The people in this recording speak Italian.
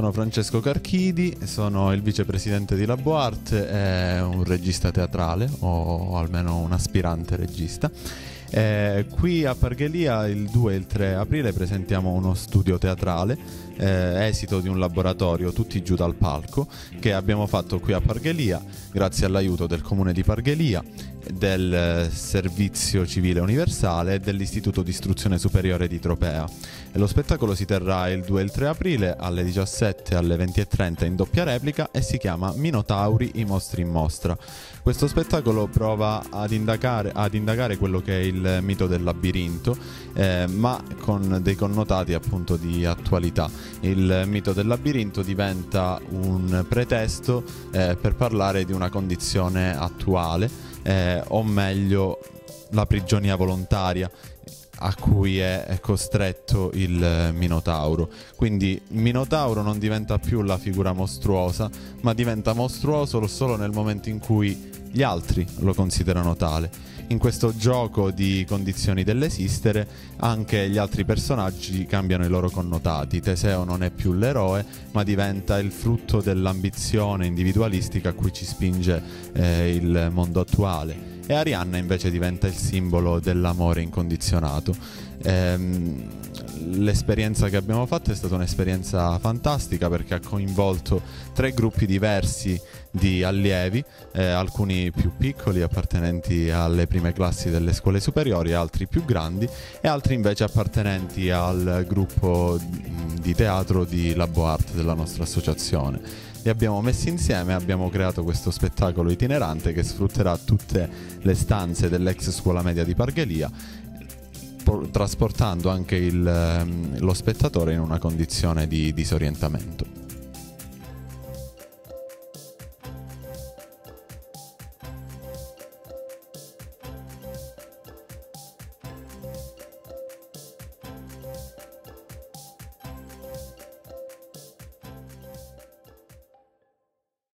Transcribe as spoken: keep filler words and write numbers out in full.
sono Francesco Carchidi, sono il vicepresidente di LaboArt e un regista teatrale, o almeno un aspirante regista. Eh, qui a Parghelia il due e il tre aprile presentiamo uno studio teatrale, eh, esito di un laboratorio Tutti giù dal palco, che abbiamo fatto qui a Parghelia grazie all'aiuto del Comune di Parghelia, del Servizio Civile Universale e dell'Istituto di Istruzione Superiore di Tropea. E lo spettacolo si terrà il due e il tre aprile alle diciassette e alle venti e trenta in doppia replica e si chiama Minotauri, i mostri in mostra. Questo spettacolo prova ad indagare, ad indagare quello che è il mito del labirinto, eh, ma con dei connotati appunto di attualità. Il mito del labirinto diventa un pretesto eh, per parlare di una condizione attuale, eh, o meglio la prigionia volontaria a cui è costretto il Minotauro. Quindi il Minotauro non diventa più la figura mostruosa, ma diventa mostruoso solo nel momento in cui gli altri lo considerano tale. In questo gioco di condizioni dell'esistere anche gli altri personaggi cambiano i loro connotati. Teseo non è più l'eroe, ma diventa il frutto dell'ambizione individualistica a cui ci spinge eh, il mondo attuale. E Arianna invece diventa il simbolo dell'amore incondizionato. Ehm, l'esperienza che abbiamo fatto è stata un'esperienza fantastica perché ha coinvolto tre gruppi diversi di allievi, eh, alcuni più piccoli appartenenti alle prime classi delle scuole superiori, altri più grandi e altri invece appartenenti al gruppo di teatro di LaboArt della nostra associazione. Li abbiamo messi insieme e abbiamo creato questo spettacolo itinerante che sfrutterà tutte le stanze dell'ex scuola media di Parghelia, por- trasportando anche il, lo spettatore in una condizione di disorientamento.